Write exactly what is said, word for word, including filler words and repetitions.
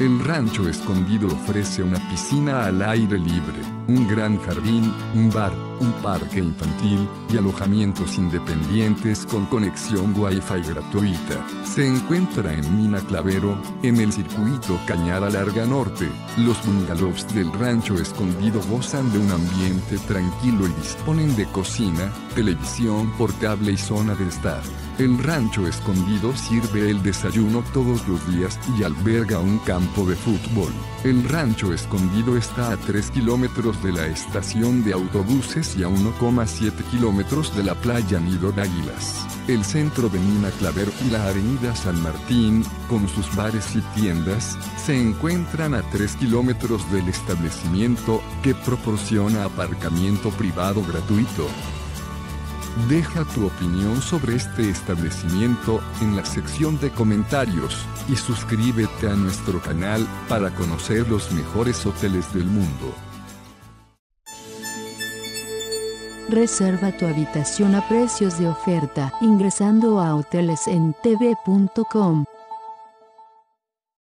El Rancho Escondido ofrece una piscina al aire libre, un gran jardín, un bar, un parque infantil y alojamientos independientes con conexión Wi-Fi gratuita. Se encuentra en Mina Clavero, en el circuito Cañada Larga Norte. Los bungalows del Rancho Escondido gozan de un ambiente tranquilo y disponen de cocina, televisión portable y zona de estar. El Rancho Escondido sirve el desayuno todos los días y alberga un campo de fútbol. El Rancho Escondido está a tres kilómetros de la estación de autobuses y a uno coma siete kilómetros de la playa Nido de Águilas. El centro de Mina Clavero y la avenida San Martín, con sus bares y tiendas, se encuentran a tres kilómetros del establecimiento, que proporciona aparcamiento privado gratuito. Deja tu opinión sobre este establecimiento en la sección de comentarios y suscríbete a nuestro canal para conocer los mejores hoteles del mundo. Reserva tu habitación a precios de oferta ingresando a hoteles en t v punto com.